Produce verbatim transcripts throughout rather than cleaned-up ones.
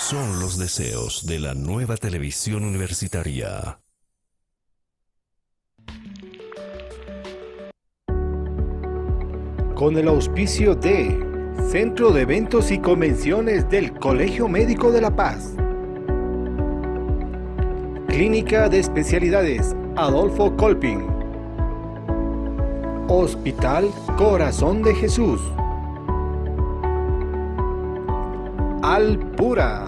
son los deseos de la nueva televisión universitaria. Con el auspicio de Centro de Eventos y Convenciones del Colegio Médico de La Paz, Clínica de Especialidades Adolfo Kolping, Hospital Corazón de Jesús, Alpura.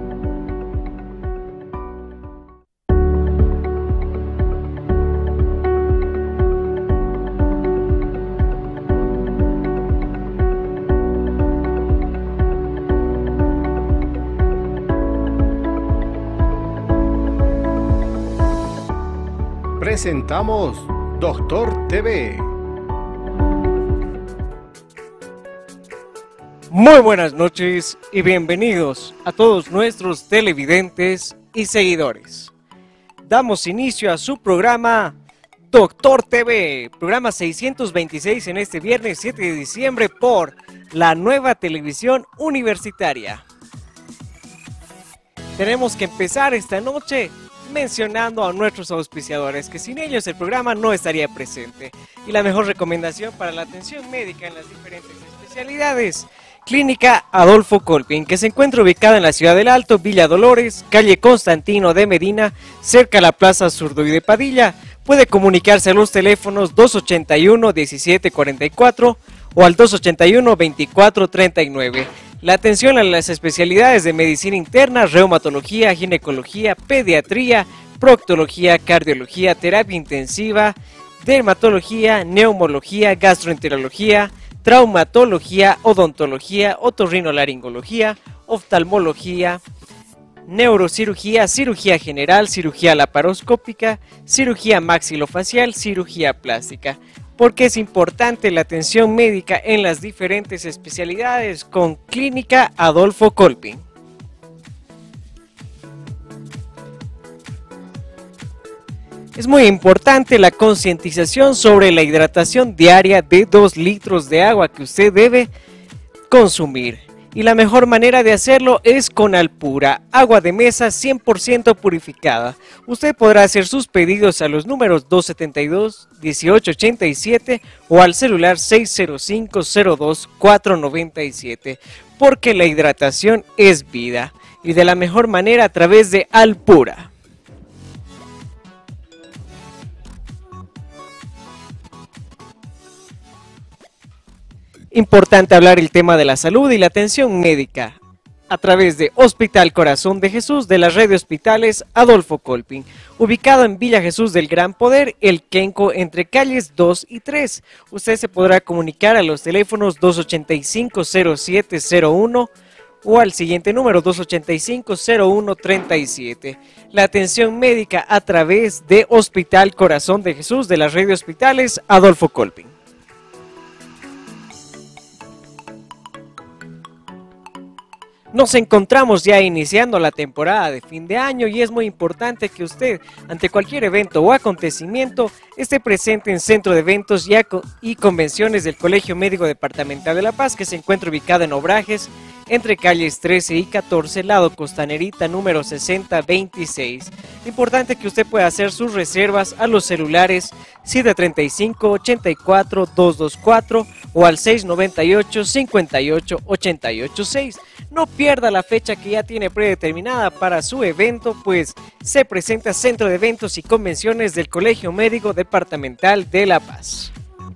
Presentamos Doctor T V. Muy buenas noches y bienvenidos a todos nuestros televidentes y seguidores. Damos inicio a su programa Doctor T V, programa seiscientos veintiséis en este viernes siete de diciembre por la nueva televisión universitaria. Tenemos que empezar esta noche mencionando a nuestros auspiciadores, que sin ellos el programa no estaría presente. Y la mejor recomendación para la atención médica en las diferentes especialidades: Clínica Adolfo Kolping, que se encuentra ubicada en la ciudad del Alto, Villa Dolores, calle Constantino de Medina, cerca a la Plaza Zurduy de Padilla. Puede comunicarse a los teléfonos dos ochenta y uno, diecisiete cuarenta y cuatro o al dos ochenta y uno, veinticuatro treinta y nueve. La atención a las especialidades de medicina interna, reumatología, ginecología, pediatría, proctología, cardiología, terapia intensiva, dermatología, neumología, gastroenterología, traumatología, odontología, otorrinolaringología, oftalmología, neurocirugía, cirugía general, cirugía laparoscópica, cirugía maxilofacial, cirugía plástica. Porque es importante la atención médica en las diferentes especialidades con Clínica Adolfo Kolping. Es muy importante la concientización sobre la hidratación diaria de dos litros de agua que usted debe consumir. Y la mejor manera de hacerlo es con Alpura, agua de mesa cien por ciento purificada. Usted podrá hacer sus pedidos a los números dos setenta y dos, dieciocho ochenta y siete o al celular seis cero cinco, cero dos, cuatro noventa y siete, porque la hidratación es vida y de la mejor manera a través de Alpura. Importante hablar el tema de la salud y la atención médica a través de Hospital Corazón de Jesús de la red de hospitales Adolfo Kolping, ubicado en Villa Jesús del Gran Poder, El Quenco, entre calles dos y tres. Usted se podrá comunicar a los teléfonos dos ochenta y cinco, cero siete cero uno o al siguiente número dos ochenta y cinco, cero uno treinta y siete. La atención médica a través de Hospital Corazón de Jesús de la red de hospitales Adolfo Kolping. Nos encontramos ya iniciando la temporada de fin de año y es muy importante que usted, ante cualquier evento o acontecimiento, esté presente en Centro de Eventos y Convenciones del Colegio Médico Departamental de La Paz, que se encuentra ubicado en Obrajes, entre calles trece y catorce, lado Costanerita, número sesenta veintiséis. Importante que usted pueda hacer sus reservas a los celulares siete treinta y cinco, ochenta y cuatro, doscientos veinticuatro o al seis noventa y ocho, cincuenta y ocho, ochenta y ocho seis. No pierda la fecha que ya tiene predeterminada para su evento, pues se presenta Centro de Eventos y Convenciones del Colegio Médico Departamental de La Paz.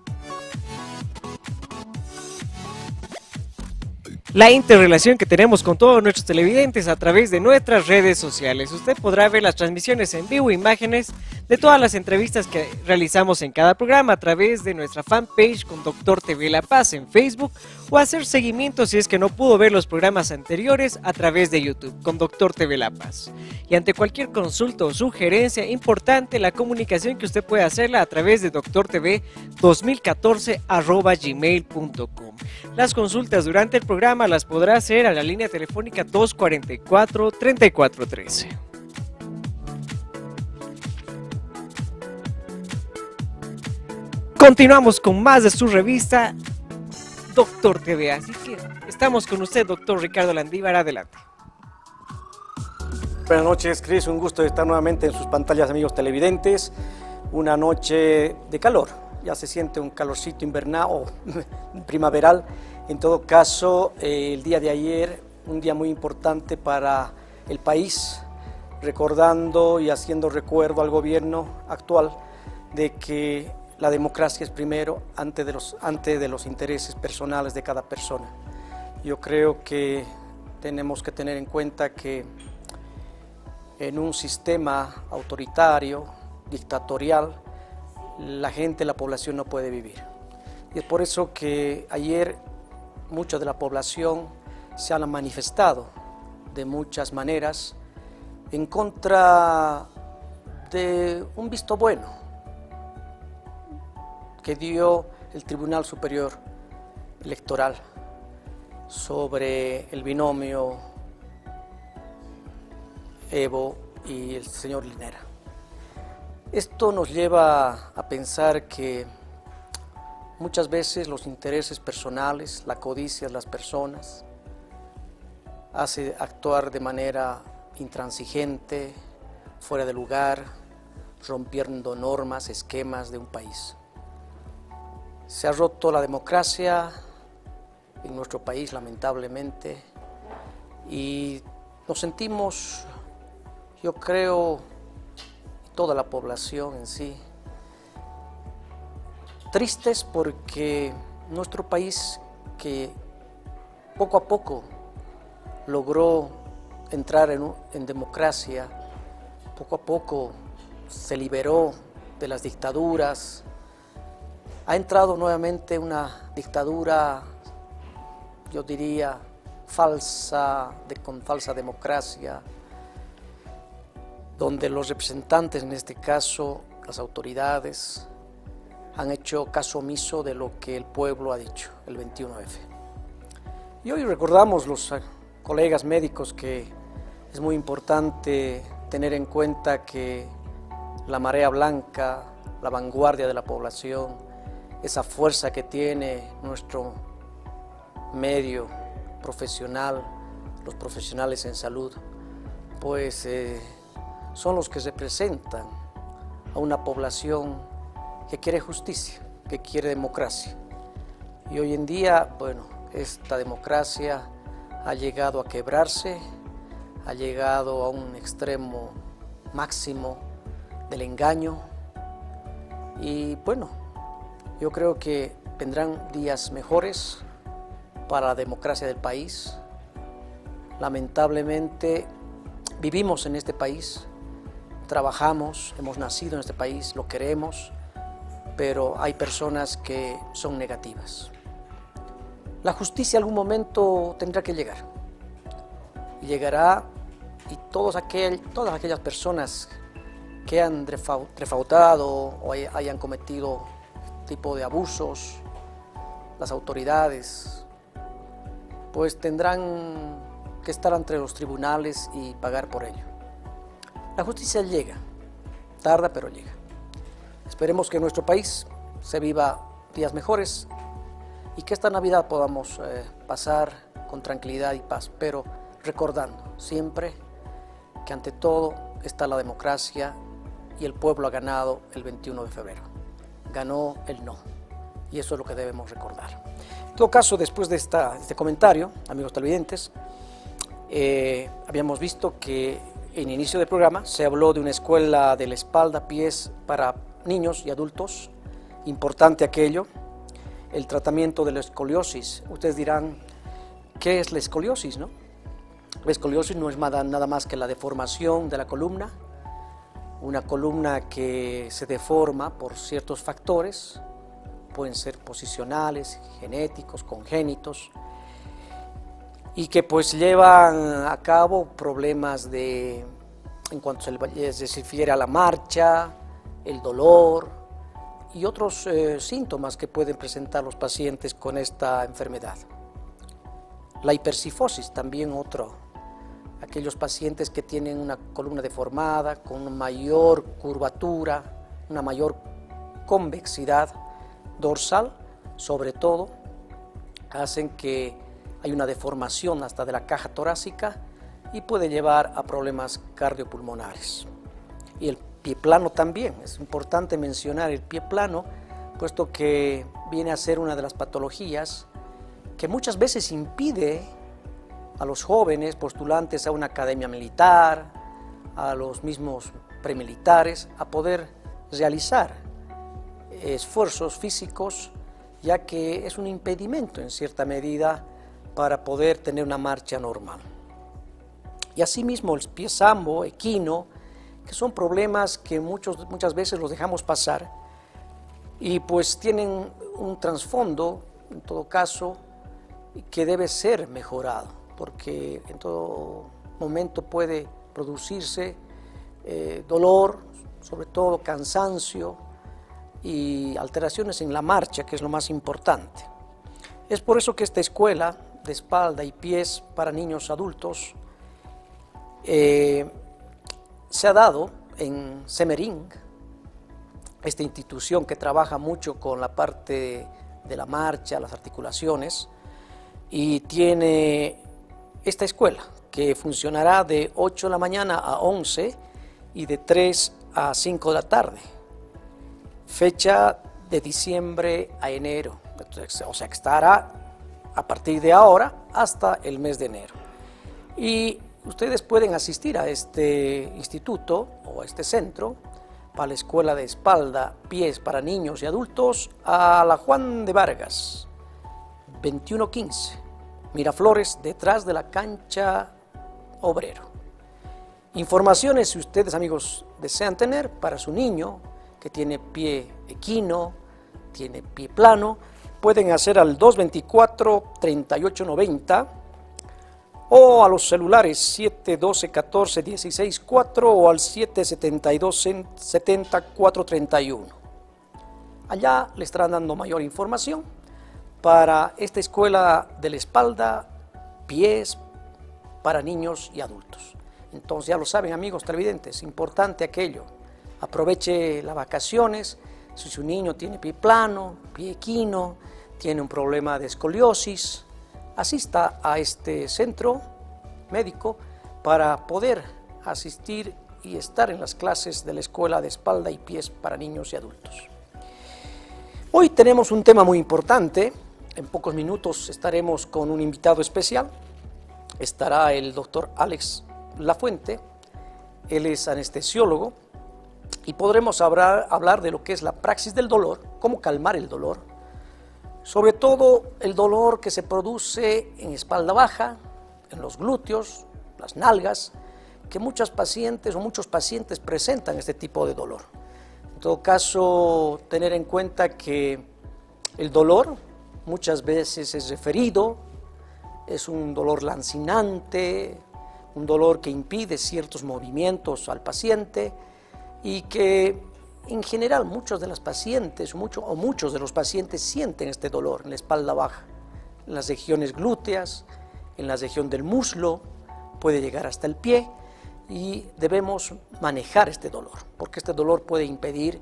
La interrelación que tenemos con todos nuestros televidentes a través de nuestras redes sociales. Usted podrá ver las transmisiones en vivo, imágenes de todas las entrevistas que realizamos en cada programa a través de nuestra fanpage con Doctor T V La Paz en Facebook, o hacer seguimiento si es que no pudo ver los programas anteriores a través de YouTube con Doctor T V La Paz. Y ante cualquier consulta o sugerencia, importante la comunicación que usted puede hacerla a través de doctor t v dos mil catorce arroba gmail punto com. Las consultas durante el programa las podrá hacer a la línea telefónica dos cuarenta y cuatro, treinta y cuatro trece. Continuamos con más de su revista Doctor T V, así que estamos con usted, doctor Ricardo Landívar, adelante. buenas noches, Cris. Un gusto estar nuevamente en sus pantallas, amigos televidentes. Una noche de calor, ya se siente un calorcito invernal o primaveral. En todo caso, eh, el día de ayer, un día muy importante para el país, recordando y haciendo recuerdo al gobierno actual de que la democracia es primero antes de los, antes de los intereses personales de cada persona. Yo creo que tenemos que tener en cuenta que en un sistema autoritario, dictatorial, la gente, la población no puede vivir. Y es por eso que ayer mucha de la población se han manifestado de muchas maneras en contra de un visto bueno que dio el Tribunal Superior Electoral sobre el binomio Evo y el señor Linera. Esto nos lleva a pensar que muchas veces los intereses personales, la codicia de las personas, hace actuar de manera intransigente, fuera de lugar, rompiendo normas, esquemas de un país. Se ha roto la democracia en nuestro país, lamentablemente, y nos sentimos, yo creo, toda la población en sí, tristes porque nuestro país, que poco a poco logró entrar en, en democracia, poco a poco se liberó de las dictaduras, ha entrado nuevamente una dictadura, yo diría, falsa, de, con falsa democracia, donde los representantes, en este caso las autoridades, han hecho caso omiso de lo que el pueblo ha dicho, el veintiuno efe. Y hoy recordamos los colegas médicos que es muy importante tener en cuenta que la marea blanca, la vanguardia de la población, esa fuerza que tiene nuestro medio profesional, los profesionales en salud, pues eh, son los que representan a una población que quiere justicia, que quiere democracia. Y hoy en día, bueno, esta democracia ha llegado a quebrarse, ha llegado a un extremo máximo del engaño y bueno, yo creo que vendrán días mejores para la democracia del país. Lamentablemente vivimos en este país, trabajamos, hemos nacido en este país, lo queremos, pero hay personas que son negativas. La justicia en algún momento tendrá que llegar, y llegará, y todos aquel, todas aquellas personas que han defraudado o hayan cometido tipo de abusos, las autoridades, pues tendrán que estar ante los tribunales y pagar por ello. La justicia llega, tarda pero llega. Esperemos que en nuestro país se viva días mejores y que esta Navidad podamos eh, pasar con tranquilidad y paz, pero recordando siempre que ante todo está la democracia y el pueblo ha ganado el veintiuno de febrero. Ganó el no, y eso es lo que debemos recordar. En todo caso, después de esta, este comentario, amigos televidentes, eh, habíamos visto que en inicio del programa se habló de una escuela de la espalda, pies para niños y adultos, importante aquello, el tratamiento de la escoliosis. Ustedes dirán, ¿qué es la escoliosis, no? La escoliosis no es nada más que la deformación de la columna, una columna que se deforma por ciertos factores, pueden ser posicionales, genéticos, congénitos, y que pues llevan a cabo problemas de, en cuanto se refiere a la marcha, el dolor y otros eh, síntomas que pueden presentar los pacientes con esta enfermedad. La hipercifosis, también otro, aquellos pacientes que tienen una columna deformada, con una mayor curvatura, una mayor convexidad dorsal, sobre todo, hacen que hay una deformación hasta de la caja torácica y puede llevar a problemas cardiopulmonares. Y el pie plano también, es importante mencionar el pie plano, puesto que viene a ser una de las patologías que muchas veces impide a los jóvenes postulantes a una academia militar, a los mismos premilitares, a poder realizar esfuerzos físicos, ya que es un impedimento en cierta medida para poder tener una marcha normal. Y asimismo el pie sambo, equino, que son problemas que muchos, muchas veces los dejamos pasar y pues tienen un trasfondo, en todo caso, que debe ser mejorado, porque en todo momento puede producirse eh, dolor, sobre todo cansancio y alteraciones en la marcha, que es lo más importante. Es por eso que esta escuela de espalda y pies para niños adultos eh, se ha dado en Semmering, esta institución que trabaja mucho con la parte de la marcha, las articulaciones, y tiene esta escuela que funcionará de ocho de la mañana a once y de tres a cinco de la tarde, fecha de diciembre a enero, o sea que estará a partir de ahora hasta el mes de enero. Y ustedes pueden asistir a este instituto o a este centro, para la escuela de espalda, pies para niños y adultos, a la Juan de Vargas, veintiuno quince, Miraflores, detrás de la cancha Obrero. Informaciones, si ustedes, amigos, desean tener para su niño que tiene pie equino, tiene pie plano, pueden hacer al dos veinticuatro, treinta y ocho noventa o a los celulares siete doce, catorce, dieciséis, cuatro o al siete setenta y dos, setenta, cuatro treinta y uno. Allá le estarán dando mayor información para esta escuela de la espalda, pies para niños y adultos. Entonces ya lo saben, amigos televidentes, importante aquello, aproveche las vacaciones. Si su niño tiene pie plano, pie equino, tiene un problema de escoliosis, asista a este centro médico para poder asistir y estar en las clases de la escuela de espalda y pies para niños y adultos. Hoy tenemos un tema muy importante. En pocos minutos estaremos con un invitado especial. Estará el doctor Alex Lafuente. Él es anestesiólogo y podremos hablar, hablar de lo que es la praxis del dolor, cómo calmar el dolor, sobre todo el dolor que se produce en espalda baja, en los glúteos, las nalgas, que muchas pacientes o muchos pacientes presentan este tipo de dolor. En todo caso, tener en cuenta que el dolor muchas veces es referido, es un dolor lancinante, un dolor que impide ciertos movimientos al paciente y que en general muchos de las pacientes mucho, o muchos de los pacientes sienten este dolor en la espalda baja, en las regiones glúteas, en la región del muslo, puede llegar hasta el pie y debemos manejar este dolor, porque este dolor puede impedir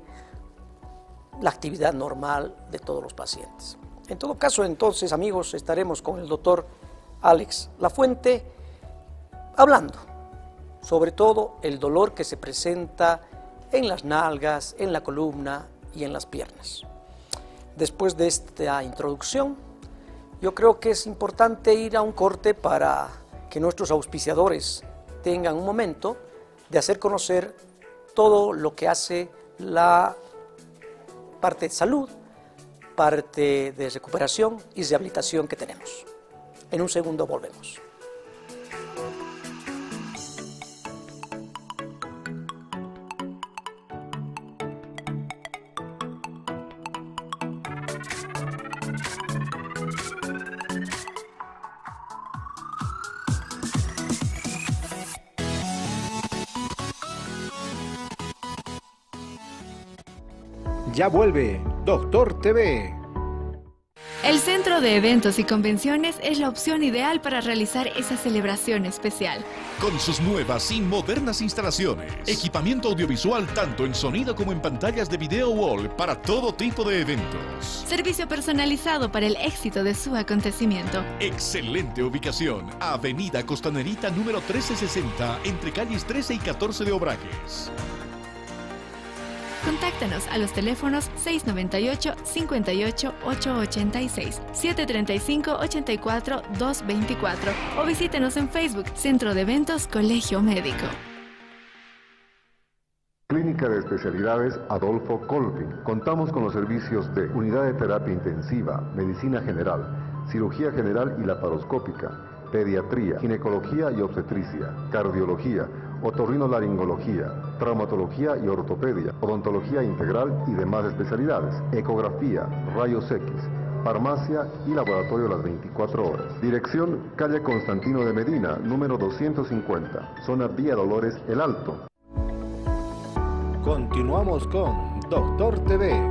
la actividad normal de todos los pacientes. En todo caso, entonces, amigos, estaremos con el doctor Alex Lafuente hablando sobre todo el dolor que se presenta en las nalgas, en la columna y en las piernas. Después de esta introducción, yo creo que es importante ir a un corte para que nuestros auspiciadores tengan un momento de hacer conocer todo lo que hace la parte de salud, parte de recuperación y rehabilitación que tenemos. En un segundo volvemos. Ya vuelve Doctor T V. El Centro de Eventos y Convenciones es la opción ideal para realizar esa celebración especial. Con sus nuevas y modernas instalaciones, equipamiento audiovisual tanto en sonido como en pantallas de video wall para todo tipo de eventos. Servicio personalizado para el éxito de su acontecimiento. Excelente ubicación, Avenida Costanerita número trece sesenta, entre calles trece y catorce de Obrajes. Contáctanos a los teléfonos seis noventa y ocho, cincuenta y ocho, ochocientos ochenta y seis, setecientos treinta y cinco, ochenta y cuatro, doscientos veinticuatro o visítenos en Facebook, Centro de Eventos Colegio Médico. Clínica de Especialidades Adolfo Colvin. Contamos con los servicios de unidad de terapia intensiva, medicina general, cirugía general y laparoscópica, pediatría, ginecología y obstetricia, cardiología, otorrinolaringología, traumatología y ortopedia, odontología integral y demás especialidades, ecografía, rayos X, farmacia y laboratorio las veinticuatro horas. Dirección, calle Constantino de Medina, número doscientos cincuenta, zona Vía Dolores, El Alto. Continuamos con Doctor T V.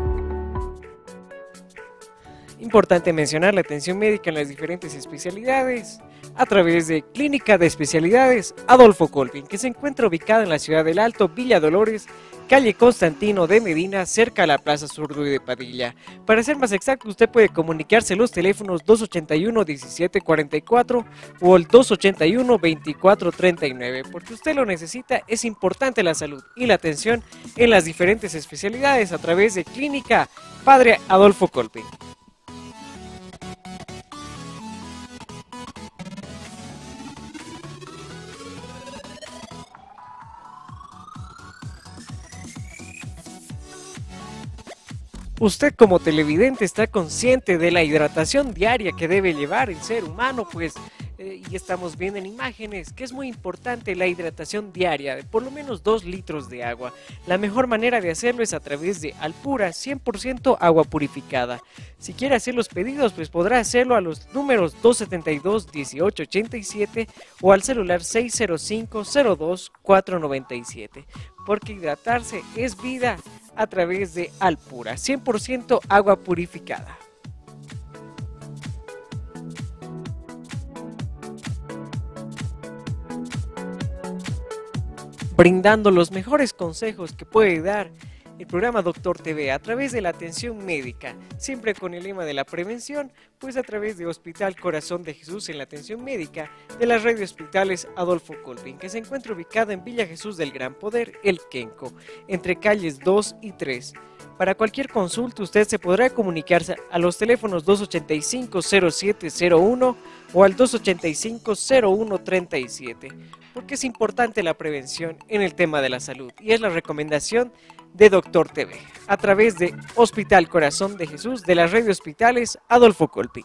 Importante mencionar la atención médica en las diferentes especialidades a través de Clínica de Especialidades Adolfo Colvin, que se encuentra ubicada en la ciudad del Alto, Villa Dolores, calle Constantino de Medina, cerca a la Plaza Zurduy de Padilla. Para ser más exacto, usted puede comunicarse a los teléfonos dos ochenta y uno, diecisiete cuarenta y cuatro o el dos ochenta y uno, veinticuatro treinta y nueve, porque usted lo necesita. Es importante la salud y la atención en las diferentes especialidades a través de Clínica Padre Adolfo Colvin. Usted como televidente está consciente de la hidratación diaria que debe llevar el ser humano, pues, eh, y estamos viendo en imágenes que es muy importante la hidratación diaria de por lo menos dos litros de agua. La mejor manera de hacerlo es a través de Alpura, cien por ciento agua purificada. Si quiere hacer los pedidos, pues podrá hacerlo a los números dos setenta y dos, dieciocho ochenta y siete o al celular seis cero cinco, cero dos, cuatro noventa y siete, porque hidratarse es vida a través de Alpura, cien por ciento agua purificada. Brindando los mejores consejos que puede dar el programa Doctor T V a través de la atención médica, siempre con el lema de la prevención, pues a través de Hospital Corazón de Jesús en la atención médica de la red de hospitales Adolfo Colvin, que se encuentra ubicada en Villa Jesús del Gran Poder, El Quenco, entre calles dos y tres. Para cualquier consulta usted se podrá comunicarse a los teléfonos dos ochenta y cinco, cero siete cero uno o al dos ochenta y cinco, cero uno treinta y siete, porque es importante la prevención en el tema de la salud y es la recomendación de Doctor T V a través de Hospital Corazón de Jesús de la red de hospitales Adolfo Colvin.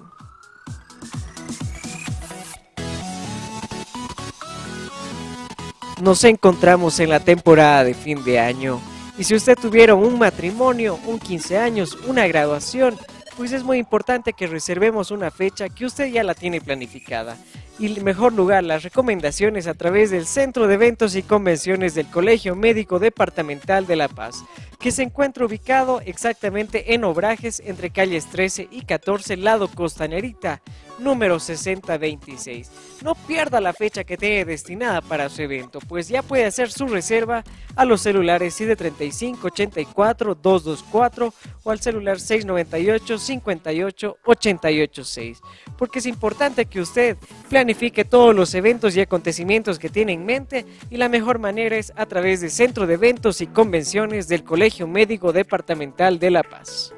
Nos encontramos en la temporada de fin de año y si usted tuviera un matrimonio, un quince años, una graduación, pues es muy importante que reservemos una fecha que usted ya la tiene planificada. Y el mejor lugar, las recomendaciones a través del Centro de Eventos y Convenciones del Colegio Médico Departamental de La Paz, que se encuentra ubicado exactamente en Obrajes, entre calles trece y catorce, lado Costanerita, número sesenta veintiséis. No pierda la fecha que tiene destinada para su evento, pues ya puede hacer su reserva a los celulares siete treinta y cinco, ochenta y cuatro, doscientos veinticuatro o al celular seis noventa y ocho, cincuenta y ocho, ochenta y ocho seis, porque es importante que usted planifique todos los eventos y acontecimientos que tiene en mente y la mejor manera es a través del Centro de Eventos y Convenciones del Colegio Médico Departamental de La Paz.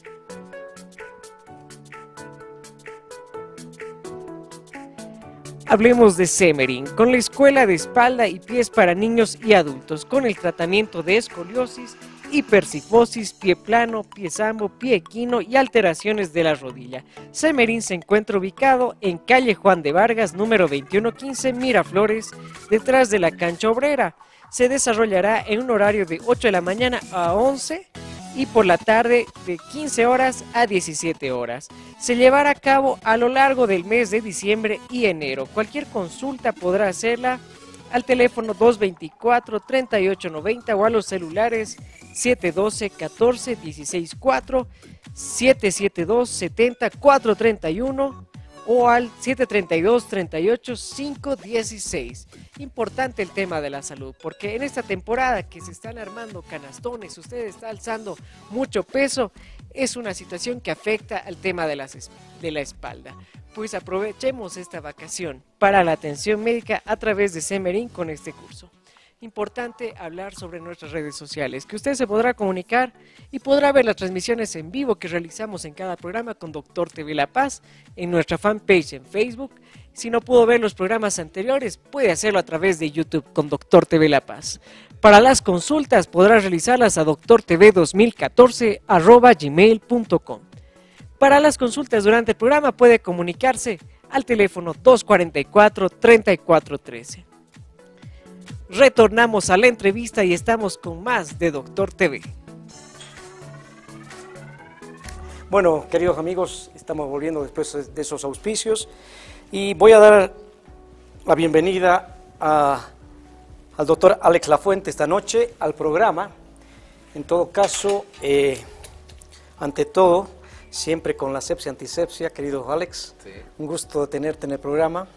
Hablemos de Semerin, con la Escuela de Espalda y Pies para Niños y Adultos, con el tratamiento de escoliosis, hipercifosis, pie plano, pie zambo, pie equino y alteraciones de la rodilla. Semerin se encuentra ubicado en calle Juan de Vargas, número veintiuno quince, Miraflores, detrás de la cancha obrera. Se desarrollará en un horario de ocho de la mañana a once y por la tarde de quince horas a diecisiete horas. Se llevará a cabo a lo largo del mes de diciembre y enero. Cualquier consulta podrá hacerla al teléfono dos veinticuatro, treinta y ocho noventa o a los celulares siete uno dos, uno cuatro, uno seis cuatro, siete siete dos, siete cero, cuatro tres uno o al siete tres dos, tres ocho, cinco uno seis. Importante el tema de la salud, porque en esta temporada que se están armando canastones, usted está alzando mucho peso, es una situación que afecta al tema de, las, de la espalda. Pues aprovechemos esta vacación para la atención médica a través de Semerín con este curso. Importante hablar sobre nuestras redes sociales, que usted se podrá comunicar y podrá ver las transmisiones en vivo que realizamos en cada programa con Doctor T V La Paz en nuestra fanpage en Facebook. Si no pudo ver los programas anteriores, puede hacerlo a través de YouTube con Doctor T V La Paz. Para las consultas podrá realizarlas a doctor t v dos mil catorce arroba gmail punto com. Para las consultas durante el programa puede comunicarse al teléfono dos cuatro cuatro, tres cuatro uno tres. Retornamos a la entrevista y estamos con más de Doctor T V. Bueno, queridos amigos, estamos volviendo después de esos auspicios y voy a dar la bienvenida a, al doctor Alex Lafuente esta noche al programa. En todo caso, eh, ante todo, siempre con la sepsia antisepsia, querido Alex, sí. Un gusto tenerte en el programa.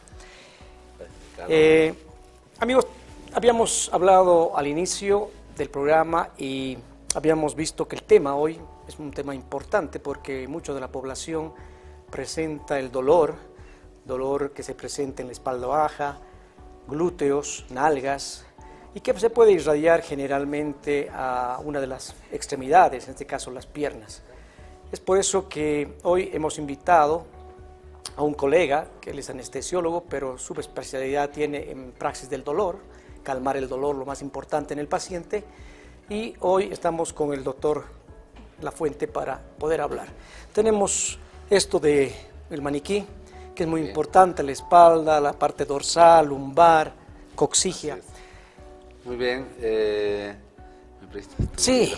Claro. Eh, amigos, habíamos hablado al inicio del programa y habíamos visto que el tema hoy es un tema importante porque mucho de la población presenta el dolor, dolor que se presenta en la espalda baja, glúteos, nalgas, y que se puede irradiar generalmente a una de las extremidades, en este caso las piernas. Es por eso que hoy hemos invitado a un colega, que él es anestesiólogo, pero su especialidad tiene en praxis del dolor, calmar el dolor, lo más importante en el paciente, y hoy estamos con el doctor Lafuente para poder hablar. Tenemos esto de el maniquí, que es muy Bien. importante, la espalda, la parte dorsal, lumbar, coxigia. Muy bien. Eh, ¿me prestas? Sí.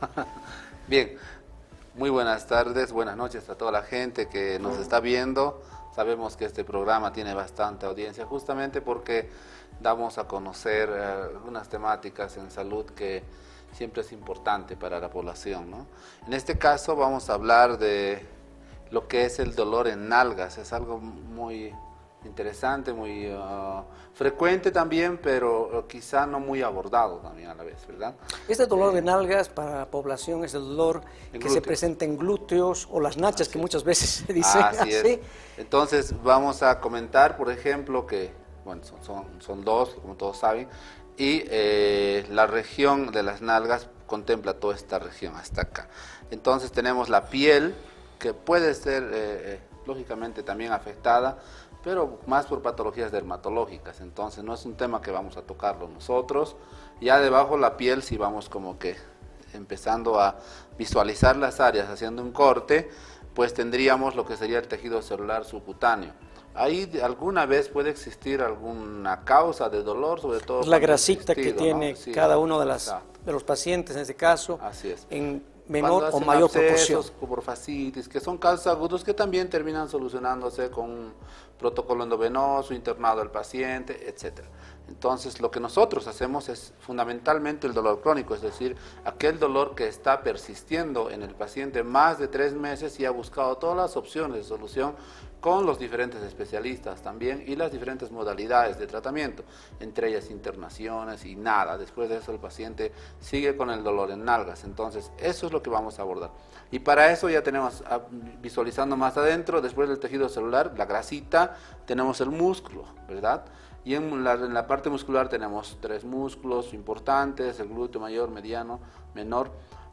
Bien. Muy buenas tardes, buenas noches a toda la gente que nos está viendo. Sabemos que este programa tiene bastante audiencia justamente porque damos a conocer eh, algunas temáticas en salud que siempre es importante para la población, ¿no? En este caso vamos a hablar de lo que es el dolor en nalgas. Es algo muy interesante, muy uh, frecuente también, pero uh, quizá no muy abordado también a la vez, ¿verdad? Este dolor eh, de nalgas para la población es el dolor que glúteos. se presenta en glúteos o las nachas, así que muchas veces se dice así. así. Es. Entonces vamos a comentar, por ejemplo, que bueno, son, son, son dos, como todos saben, y eh, la región de las nalgas contempla toda esta región hasta acá. Entonces tenemos la piel, que puede ser eh, lógicamente también afectada, pero más por patologías dermatológicas. Entonces no es un tema que vamos a tocarlo nosotros. Ya debajo la piel, si vamos como que empezando a visualizar las áreas, haciendo un corte, pues tendríamos lo que sería el tejido celular subcutáneo. Ahí alguna vez puede existir alguna causa de dolor, sobre todo la grasita que tiene, ¿no? Sí, cada uno de, las, de los pacientes en este caso. Así es. En menor o mayor proporción. Por fascitis, que son casos agudos que también terminan solucionándose con un protocolo endovenoso, internado del paciente, etcétera. Entonces, lo que nosotros hacemos es fundamentalmente el dolor crónico, es decir, aquel dolor que está persistiendo en el paciente más de tres meses y ha buscado todas las opciones de solución con los diferentes especialistas también y las diferentes modalidades de tratamiento, entre ellas internaciones y nada. Después de eso el paciente sigue con el dolor en nalgas. Entonces, eso es lo que vamos a abordar. Y para eso ya tenemos, visualizando más adentro, después del tejido celular, la grasita, tenemos el músculo, ¿verdad? Y en la, en la parte muscular tenemos tres músculos importantes, el glúteo mayor, mediano, menor.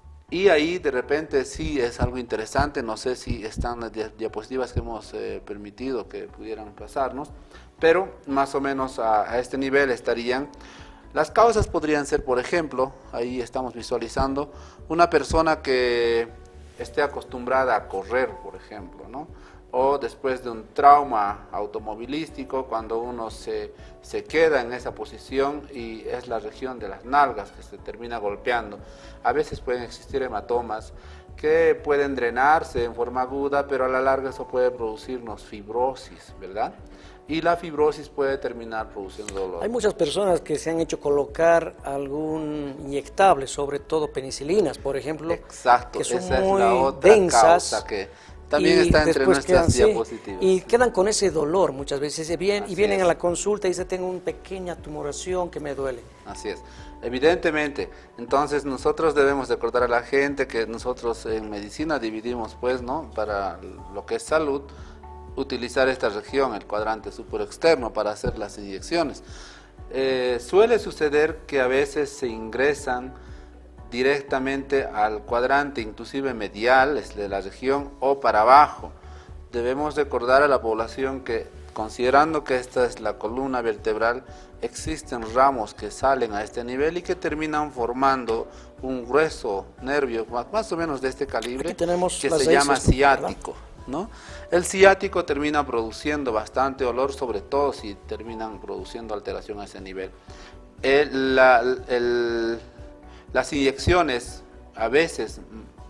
Y ahí de repente sí es algo interesante, no sé si están las diapositivas que hemos eh, permitido que pudieran pasarnos, pero más o menos a, a este nivel estarían. Las causas podrían ser, por ejemplo, ahí estamos visualizando, una persona que esté acostumbrada a correr, por ejemplo, ¿no? O después de un trauma automovilístico, cuando uno se, se queda en esa posición y es la región de las nalgas que se termina golpeando. A veces pueden existir hematomas que pueden drenarse en forma aguda, pero a la larga eso puede producirnos fibrosis, ¿verdad? y la fibrosis puede terminar produciendo dolor. Hay muchas personas que se han hecho colocar algún inyectable, sobre todo penicilinas, por ejemplo, Exacto, que son esa muy es la otra densas. causa que también está entre nuestras quedan, sí, diapositivas. y quedan con ese dolor muchas veces, y, bien, y vienen es. a la consulta y dicen, tengo una pequeña tumoración que me duele. Así es. Evidentemente, entonces nosotros debemos recordar a la gente que nosotros en medicina dividimos, pues, ¿no? Para lo que es salud, utilizar esta región, el cuadrante superexterno, para hacer las inyecciones. Eh, suele suceder que a veces se ingresan directamente al cuadrante, inclusive medial, es de la región, o para abajo. Debemos recordar a la población que, considerando que esta es la columna vertebral, existen ramos que salen a este nivel y que terminan formando un grueso nervio, más, más o menos de este calibre, que se llama ciático, ¿no? El ciático termina produciendo bastante dolor, sobre todo si terminan produciendo alteración a ese nivel. El, la, el, las inyecciones, a veces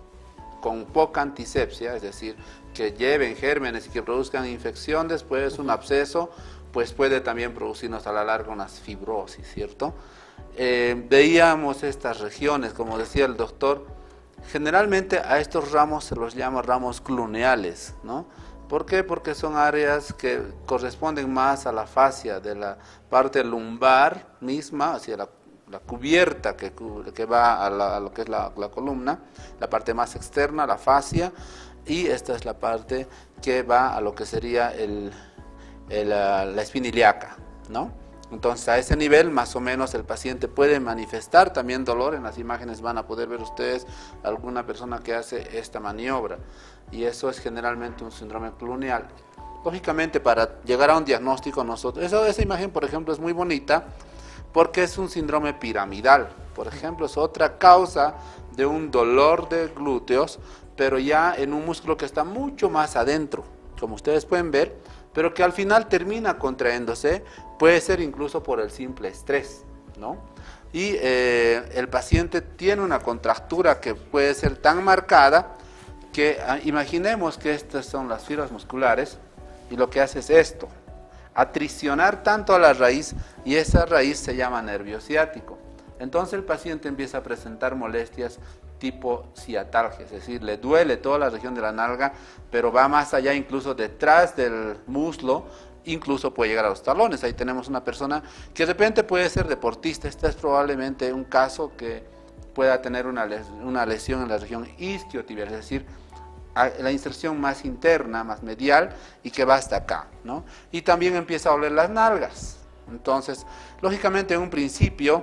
con poca antisepsia, es decir, que lleven gérmenes y que produzcan infección, después un absceso, pues puede también producirnos a la larga unas fibrosis, ¿cierto? Eh, veíamos estas regiones, como decía el doctor, generalmente a estos ramos se los llama ramos cluneales, ¿no? ¿Por qué? Porque son áreas que corresponden más a la fascia de la parte lumbar misma, hacia la, la cubierta que, que va a, la, a lo que es la, la columna, la parte más externa, la fascia, y esta es la parte que va a lo que sería el, el, la espina ilíaca, ¿no? Entonces a ese nivel más o menos el paciente puede manifestar también dolor. En las imágenes van a poder ver ustedes alguna persona que hace esta maniobra, y eso es generalmente un síndrome cluneal. Lógicamente, para llegar a un diagnóstico nosotros, esa, esa imagen por ejemplo es muy bonita porque es un síndrome piramidal, por ejemplo, es otra causa de un dolor de glúteos, pero ya en un músculo que está mucho más adentro, como ustedes pueden ver, pero que al final termina contrayéndose, puede ser incluso por el simple estrés, ¿no? Y eh, el paciente tiene una contractura que puede ser tan marcada que ah, imaginemos que estas son las fibras musculares y lo que hace es esto, atricionar tanto a la raíz, y esa raíz se llama nervio ciático. Entonces el paciente empieza a presentar molestias tipo ciatalgia, es decir, le duele toda la región de la nalga, pero va más allá, incluso detrás del muslo, incluso puede llegar a los talones. Ahí tenemos una persona que de repente puede ser deportista. Este es probablemente un caso que pueda tener una, les una lesión en la región isquiotibial, es decir, la inserción más interna, más medial, y que va hasta acá, ¿no? Y también empieza a oler las nalgas. Entonces, lógicamente, en un principio,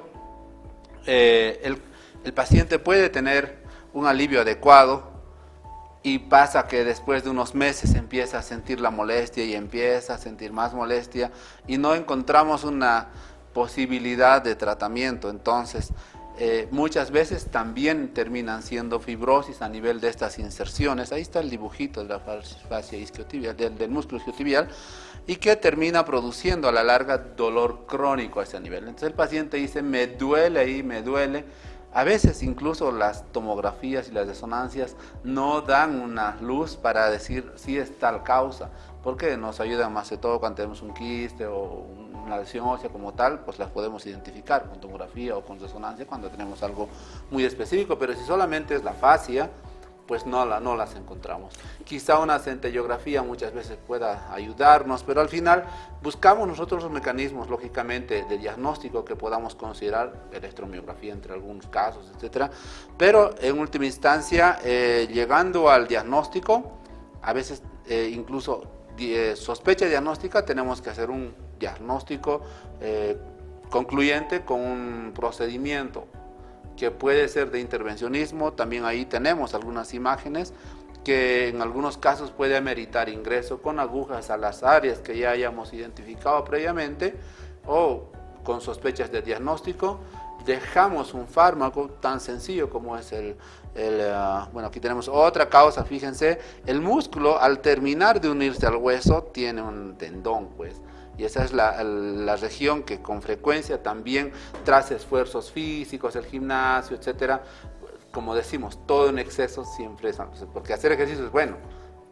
eh, el, el paciente puede tener un alivio adecuado, y pasa que después de unos meses empieza a sentir la molestia y empieza a sentir más molestia, y no encontramos una posibilidad de tratamiento. Entonces, Eh, muchas veces también terminan siendo fibrosis a nivel de estas inserciones. Ahí está el dibujito de la fascia isquiotibial, del, del músculo isquiotibial, y que termina produciendo a la larga dolor crónico a ese nivel. Entonces el paciente dice, me duele y me duele. A veces incluso las tomografías y las resonancias no dan una luz para decir si es tal causa, porque nos ayudan más de todo cuando tenemos un quiste o una lesión ósea como tal, pues las podemos identificar con tomografía o con resonancia cuando tenemos algo muy específico, pero si solamente es la fascia, pues no, la, no las encontramos. Quizá una centellografía muchas veces pueda ayudarnos, pero al final buscamos nosotros los mecanismos, lógicamente, de diagnóstico que podamos considerar, electromiografía entre algunos casos, etcétera. Pero en última instancia, eh, llegando al diagnóstico, a veces eh, incluso eh, sospecha diagnóstica, tenemos que hacer un diagnóstico eh, concluyente con un procedimiento que puede ser de intervencionismo. También ahí tenemos algunas imágenes que en algunos casos puede ameritar ingreso con agujas a las áreas que ya hayamos identificado previamente, o con sospechas de diagnóstico dejamos un fármaco tan sencillo como es el, el uh, bueno, aquí tenemos otra causa. Fíjense, el músculo al terminar de unirse al hueso tiene un tendón, pues, y esa es la, la región que con frecuencia también, tras esfuerzos físicos, el gimnasio, etcétera, como decimos, todo en exceso siempre es, porque hacer ejercicio es bueno,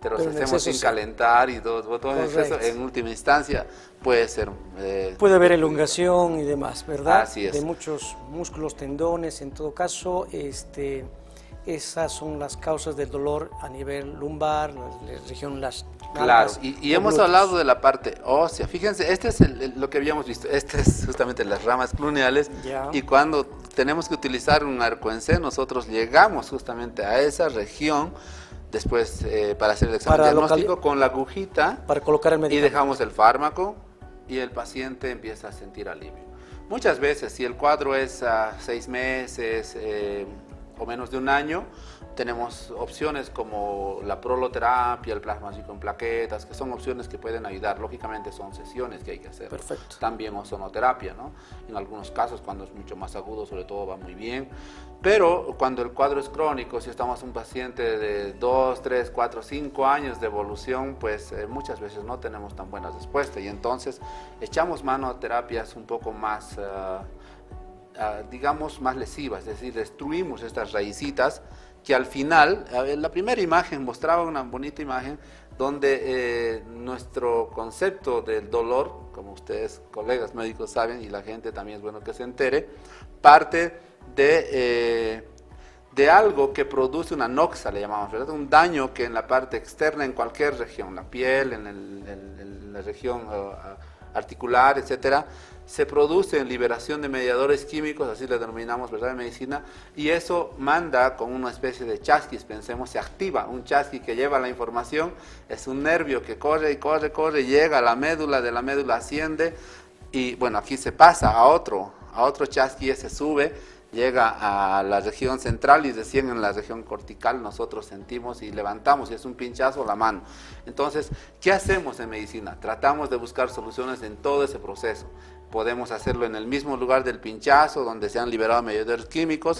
pero, Pero si en hacemos exceso sin sí. calentar y todo, todo en exceso, Correcto. en última instancia puede ser... eh, Puede haber elongación y demás, ¿verdad? Así es. De muchos músculos, tendones, en todo caso, este, esas son las causas del dolor a nivel lumbar, la, la región las Claro, nalgas y, y o hemos glúteos. hablado de la parte ósea. Fíjense, este es el- el- lo que habíamos visto. Este es justamente las ramas cluneales. Ya. Y cuando tenemos que utilizar un arco en C, nosotros llegamos justamente a esa región después eh, para hacer el examen Para diagnóstico locali- con la agujita Para colocar el y medicamento. dejamos el fármaco y el paciente empieza a sentir alivio. Muchas veces, si el cuadro es a seis meses eh, o menos de un año, tenemos opciones como la proloterapia, el plasma con plaquetas, que son opciones que pueden ayudar. Lógicamente son sesiones que hay que hacer. Perfecto. También ozonoterapia, ¿no? En algunos casos, cuando es mucho más agudo, sobre todo va muy bien. Pero cuando el cuadro es crónico, si estamos en un paciente de dos, tres, cuatro, cinco años de evolución, pues eh, muchas veces no tenemos tan buenas respuestas. Y entonces echamos mano a terapias un poco más, uh, uh, digamos, más lesivas. Es decir, destruimos estas raicitas que al final, a ver, la primera imagen mostraba una bonita imagen donde eh, nuestro concepto del dolor, como ustedes colegas médicos saben y la gente también es bueno que se entere, parte de, eh, de algo que produce una noxa, le llamamos, ¿verdad? Un daño que en la parte externa, en cualquier región, la piel, en, el, en, en la región uh, articular, etcétera, se produce en liberación de mediadores químicos, así le denominamos, ¿verdad?, en medicina, y eso manda con una especie de chasquis, pensemos, se activa un chasqui que lleva la información, es un nervio que corre y corre, corre, llega a la médula, de la médula asciende, y bueno, aquí se pasa a otro, a otro chasqui, ese sube, llega a la región central y recién en la región cortical nosotros sentimos y levantamos, y es un pinchazo la mano. Entonces, ¿qué hacemos en medicina? Tratamos de buscar soluciones en todo ese proceso. Podemos hacerlo en el mismo lugar del pinchazo, donde se han liberado mediadores químicos,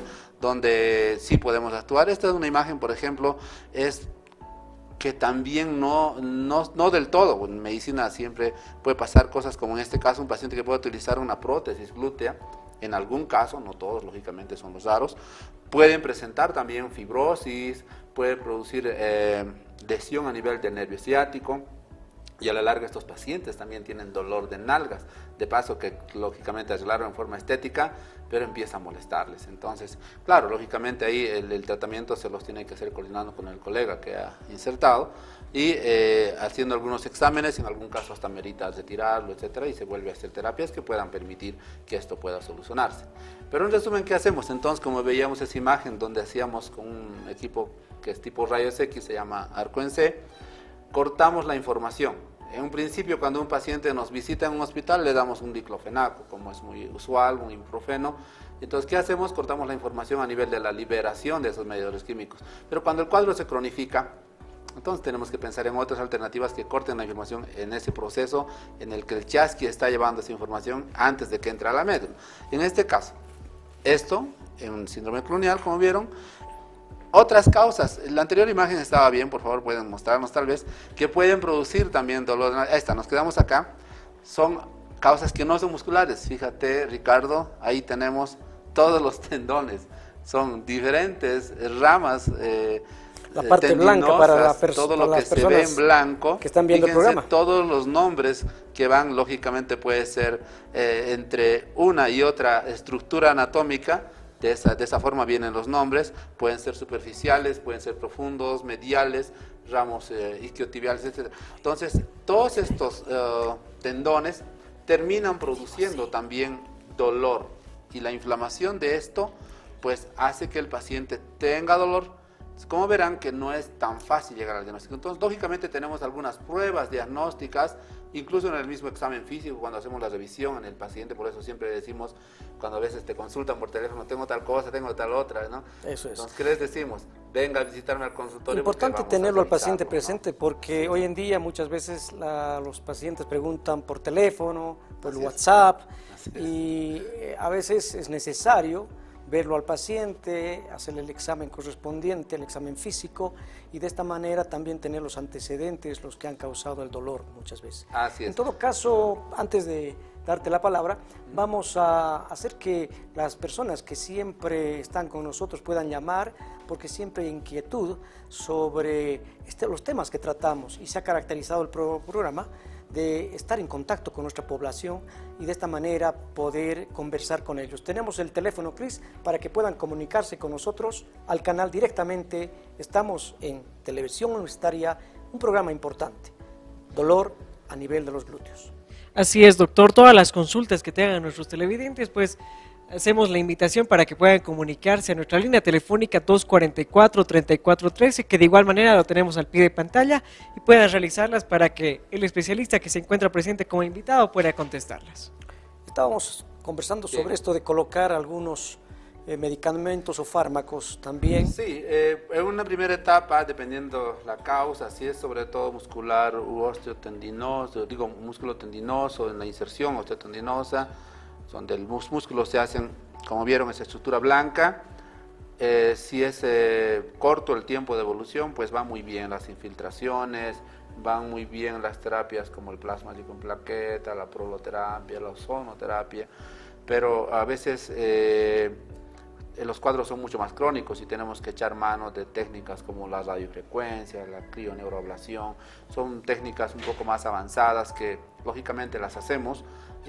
donde sí podemos actuar. Esta es una imagen, por ejemplo, es que también no, no, no del todo. En medicina siempre puede pasar cosas como en este caso, un paciente que puede utilizar una prótesis glútea, en algún caso, no todos, lógicamente son los raros, pueden presentar también fibrosis, puede producir eh, lesión a nivel del nervio ciático, y a la larga estos pacientes también tienen dolor de nalgas, de paso que lógicamente arreglaron en forma estética, pero empieza a molestarles. Entonces, claro, lógicamente ahí el, el tratamiento se los tiene que hacer coordinando con el colega que ha insertado y eh, haciendo algunos exámenes, en algún caso hasta merita retirarlo, etcétera, y se vuelve a hacer terapias que puedan permitir que esto pueda solucionarse. Pero en resumen, ¿qué hacemos? Entonces, como veíamos esa imagen donde hacíamos con un equipo que es tipo rayos X, se llama arco en C, cortamos la información. En un principio, cuando un paciente nos visita en un hospital, le damos un diclofenaco, como es muy usual, un ibuprofeno. Entonces, ¿qué hacemos? Cortamos la información a nivel de la liberación de esos mediadores químicos. Pero cuando el cuadro se cronifica, entonces tenemos que pensar en otras alternativas que corten la información en ese proceso en el que el chasqui está llevando esa información antes de que entre a la médula. En este caso, esto, en un síndrome cluneal, como vieron. Otras causas, la anterior imagen estaba bien, por favor pueden mostrarnos tal vez, que pueden producir también dolor. Esta, nos quedamos acá, son causas que no son musculares. Fíjate, Ricardo, ahí tenemos todos los tendones, son diferentes ramas eh, la parte blanca para la pers todo lo para que se ve en blanco, que están viendo fíjense, el programa. todos los nombres que van, lógicamente puede ser eh, entre una y otra estructura anatómica. De esa, de esa forma vienen los nombres, pueden ser superficiales, pueden ser profundos, mediales, ramos eh, isquiotibiales, etcétera. Entonces, todos estos uh, tendones terminan produciendo también dolor, y la inflamación de esto pues hace que el paciente tenga dolor. Como verán que no es tan fácil llegar al diagnóstico. Entonces, lógicamente tenemos algunas pruebas diagnósticas, incluso en el mismo examen físico, cuando hacemos la revisión en el paciente. Por eso siempre decimos, cuando a veces te consultan por teléfono, tengo tal cosa, tengo tal otra, ¿no? Eso es. Entonces, ¿qué les decimos? Venga a visitarme al consultorio. Importante porque vamos tenerlo a al paciente revisarlo, presente, ¿no? Porque hoy en día muchas veces la, los pacientes preguntan por teléfono, por Así el es. WhatsApp, Así es. y eh, a veces es necesario verlo al paciente, hacerle el examen correspondiente, el examen físico, y de esta manera también tener los antecedentes, los que han causado el dolor muchas veces. Así es. En todo caso, antes de darte la palabra, vamos a hacer que las personas que siempre están con nosotros puedan llamar porque siempre hay inquietud sobre este, los temas que tratamos y se ha caracterizado el pro programa de estar en contacto con nuestra población y de esta manera poder conversar con ellos. Tenemos el teléfono, Cris, para que puedan comunicarse con nosotros al canal directamente. Estamos en Televisión Universitaria, un programa importante, dolor a nivel de los glúteos. Así es, doctor. Todas las consultas que tengan nuestros televidentes, pues hacemos la invitación para que puedan comunicarse a nuestra línea telefónica dos cuatro cuatro, treinta y cuatro trece, que de igual manera lo tenemos al pie de pantalla, y puedan realizarlas para que el especialista que se encuentra presente como invitado pueda contestarlas. Estábamos conversando sobre Bien. esto de colocar algunos eh, medicamentos o fármacos también. Sí, eh, en una primera etapa, dependiendo la causa, si es sobre todo muscular u osteotendinoso, digo músculo tendinoso, en la inserción osteotendinosa, donde el músculo se hacen, como vieron, esa estructura blanca. Eh, si es eh, corto el tiempo de evolución, pues va muy bien las infiltraciones, van muy bien las terapias como el plasmático en plaqueta, la proloterapia, la ozonoterapia, pero a veces eh, los cuadros son mucho más crónicos y tenemos que echar mano de técnicas como la radiofrecuencia, la crioneuroablación. Son técnicas un poco más avanzadas que lógicamente las hacemos,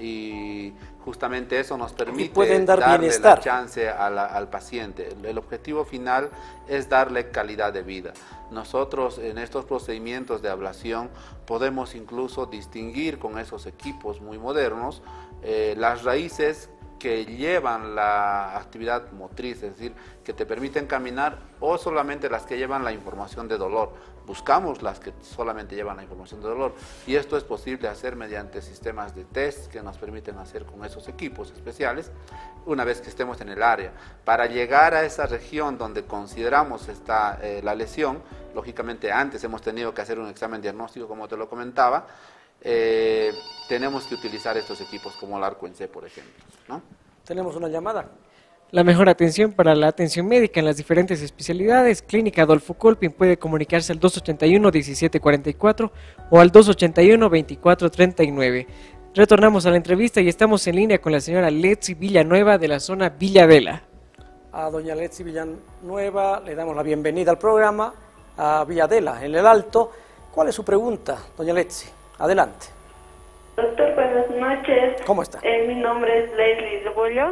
y justamente eso nos permite pueden dar darle bienestar. la chance a la, al paciente. El, el objetivo final es darle calidad de vida. Nosotros en estos procedimientos de ablación podemos incluso distinguir con esos equipos muy modernos eh, las raíces que llevan la actividad motriz, es decir, que te permiten caminar, o solamente las que llevan la información de dolor. Buscamos las que solamente llevan la información de dolor, y esto es posible hacer mediante sistemas de test que nos permiten hacer con esos equipos especiales una vez que estemos en el área. Para llegar a esa región donde consideramos está eh, la lesión, lógicamente antes hemos tenido que hacer un examen diagnóstico, como te lo comentaba. Eh, tenemos que utilizar estos equipos como el Arco en C, por ejemplo, ¿no? Tenemos una llamada. La mejor atención para la atención médica en las diferentes especialidades. Clínica Adolfo Colpin puede comunicarse al dos ochenta y uno, diecisiete cuarenta y cuatro o al dos ochenta y uno, veinticuatro treinta y nueve. Retornamos a la entrevista y estamos en línea con la señora Letzi Villanueva de la zona Villavela. A doña Letzi Villanueva le damos la bienvenida al programa, a Villadela, en el Alto. ¿Cuál es su pregunta, doña Letzi? Adelante. Doctor, buenas noches. ¿Cómo está? Eh, mi nombre es Leslie Rebollo